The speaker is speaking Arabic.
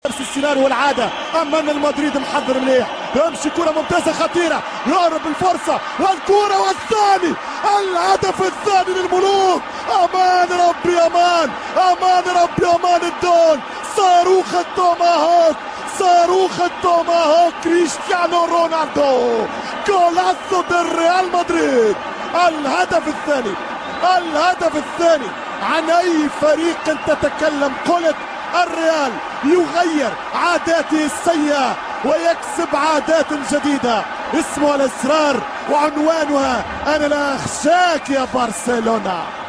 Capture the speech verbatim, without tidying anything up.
نفس السيناريو والعاده. اما المدريد محضر مليح، يمشي كره ممتازه خطيره، يقرب الفرصه والكره والثاني، الهدف الثاني للملوك. امان ربي امان، امان ربي امان الدون. صاروخ التوماهوك، صاروخ التوماهوك كريستيانو رونالدو، جولاسو دي ريال مدريد. الهدف الثاني، الهدف الثاني. عن اي فريق تتكلم؟ قلت الريال يغير عاداته السيئة ويكسب عادات جديدة اسمها الإصرار، وعنوانها أنا لا أخشاك يا برشلونة.